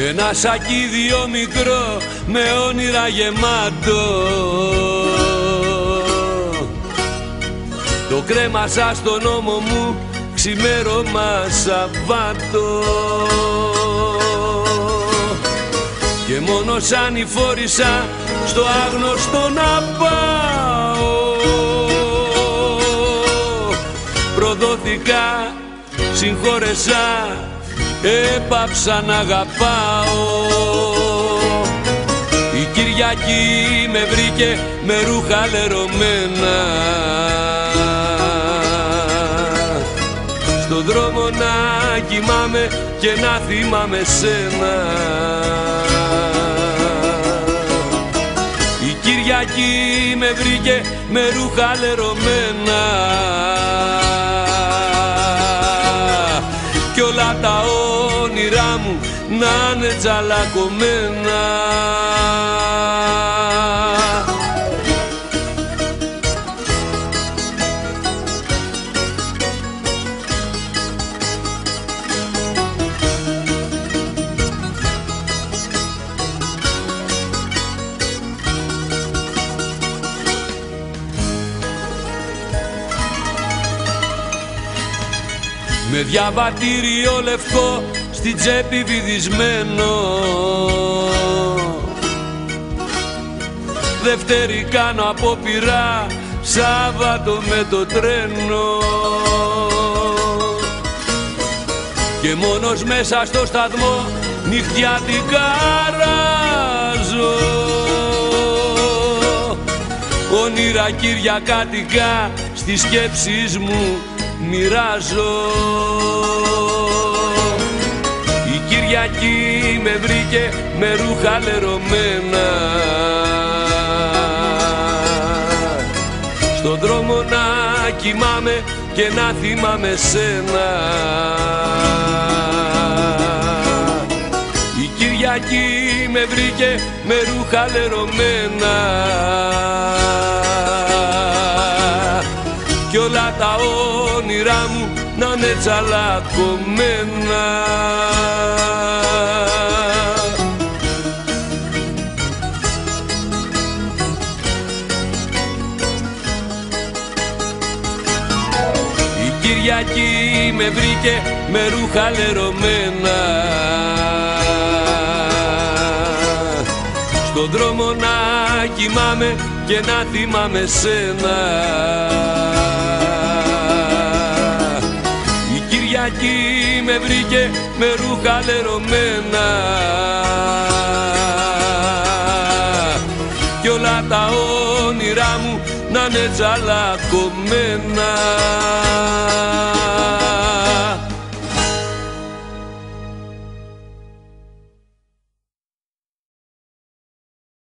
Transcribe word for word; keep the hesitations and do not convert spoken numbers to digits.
ένα σακίδιο μικρό με όνειρα γεμάτο. Το κρέμασα στον ώμο μου ξημέρωμα Σαββάτο. Και μόνο σαν υφόρησα στο άγνωστο να πάω, προδόθηκα, συγχώρεσα, έπαψα να αγαπάω. Η Κυριακή με βρήκε με ρούχα λερωμένα, στον δρόμο να κοιμάμαι και να θυμάμαι σένα. Η Κυριακή με βρήκε με ρούχα λερωμένα κι όλα τα όνειρά μου να είναι τσαλακωμένα. Με διαβατήριο λευκό στην τσέπη βυθισμένο, Δευτέρη κάνω απόπειρα, Σάββατο με το τρένο. Και μόνος μέσα στο σταθμό νυχτιάτικα ράζω, όνειρα κυριακάτικα στις σκέψεις μου μοιράζω. Η Κυριακή με βρήκε με ρούχα λερωμένα, στον δρόμο να κοιμάμαι και να θυμάμαι σένα. Η Κυριακή με βρήκε με ρούχα λερωμένα κι όλα τα όνειρά μου να είναι τσαλακωμένα. Η Κυριακή με βρήκε με ρούχα λερωμένα, στον δρόμο να κοιμάμαι και να θυμάμαι σένα. Η Κυριακή με βρήκε με ρούχα λερωμένα κι όλα τα όνειρά μου να είναι τσαλακωμένα.